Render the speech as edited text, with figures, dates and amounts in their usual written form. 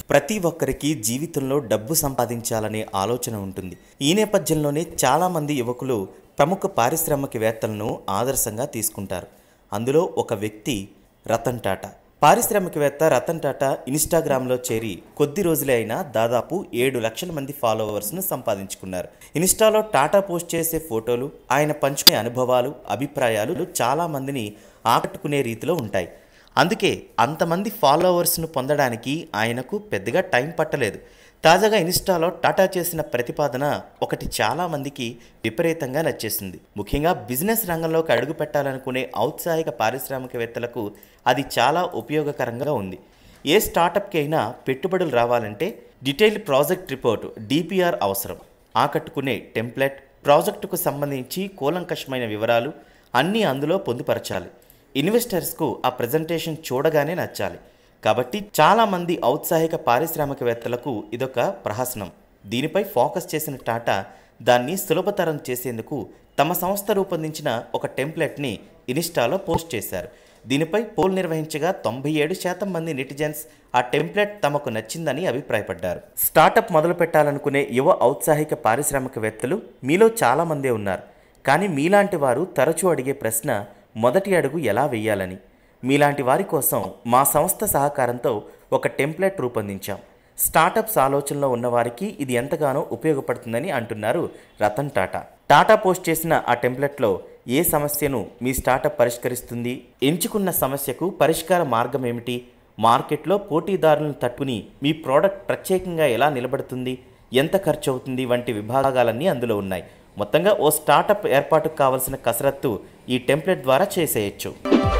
ప్రతి ఒక్కరికి జీవితంలో డబ్బు సంపాదించాలనే ఆలోచన ఉంటుంది. ఈ నేపథ్యంలోనే చాలామంది యువకులు ప్రముఖ పారిశ్రామికవేత్తలను ఆదర్శంగా తీసుకుంటారు. అందులో ఒక వ్యక్తి రతన్ టాటా. పారిశ్రామికవేత్త రతన్ టాటా ఇన్స్టాగ్రామ్లో చేరి కొద్ది రోజులే అయినా దాదాపు 7 లక్షల మంది ఫాలోవర్స్ను సంపాదించుకున్నారు. ఇన్స్టాలో టాటా పోస్ట్ చేసే ఫోటోలు, ఆయన పంచుకునే అనుభవాలు, అభిప్రాయాలు చాలామందిని ఆకట్టుకునే రీతిలో ఉంటాయి. అందుకే అంతమంది ఫాలోవర్స్ను పొందడానికి ఆయనకు పెద్దగా టైం పట్టలేదు. తాజాగా ఇన్స్టాలో టాటా చేసిన ప్రతిపాదన ఒకటి చాలామందికి విపరీతంగా నచ్చేసింది. ముఖ్యంగా బిజినెస్ రంగంలోకి అడుగు పెట్టాలనుకునే ఔత్సాహిక పారిశ్రామికవేత్తలకు అది చాలా ఉపయోగకరంగా ఉంది. ఏ స్టార్టప్కి అయినా పెట్టుబడులు రావాలంటే డీటెయిల్డ్ ప్రాజెక్ట్ రిపోర్ట్ DPR అవసరం. ఆకట్టుకునే టెంప్లెట్, ప్రాజెక్టుకు సంబంధించి కూలంకషమైన వివరాలు అన్నీ అందులో పొందుపరచాలి. ఇన్వెస్టర్స్కు ఆ ప్రజెంటేషన్ చూడగానే నచ్చాలి. కాబట్టి చాలామంది ఔత్సాహిక పారిశ్రామికవేత్తలకు ఇదొక ప్రహసనం. దీనిపై ఫోకస్ చేసిన టాటా దాన్ని సులభతరం చేసేందుకు తమ సంస్థ రూపొందించిన ఒక టెంప్లెట్ని ఇన్స్టాలో పోస్ట్ చేశారు. దీనిపై పోల్ నిర్వహించగా 97% మంది నెటిజన్స్ ఆ టెంప్లెట్ తమకు నచ్చిందని అభిప్రాయపడ్డారు. స్టార్టప్ మొదలు పెట్టాలనుకునే యువ ఔత్సాహిక పారిశ్రామికవేత్తలు మీలో చాలామందే ఉన్నారు. కానీ మీలాంటి వారు తరచూ అడిగే ప్రశ్న మొదటి అడుగు ఎలా వేయాలని. మీలాంటి వారి కోసం మా సంస్థ సహకారంతో ఒక టెంప్లెట్ రూపొందించాం. స్టార్టప్స్ ఆలోచనలో ఉన్నవారికి ఇది ఎంతగానో ఉపయోగపడుతుందని అంటున్నారు రతన్ టాటా. టాటా పోస్ట్ చేసిన ఆ టెంప్లెట్లో ఏ సమస్యను మీ స్టార్టప్ పరిష్కరిస్తుంది, ఎంచుకున్న సమస్యకు పరిష్కార మార్గం ఏమిటి, మార్కెట్లో పోటీదారులను తట్టుకుని మీ ప్రోడక్ట్ ప్రత్యేకంగా ఎలా నిలబడుతుంది, ఎంత ఖర్చు అవుతుంది వంటి విభాగాలన్నీ అందులో ఉన్నాయి. మొత్తంగా ఓ స్టార్టప్ ఏర్పాటుకు కావలసిన కసరత్తు ఈ టెంప్లెట్ ద్వారా చేసేయచ్చు.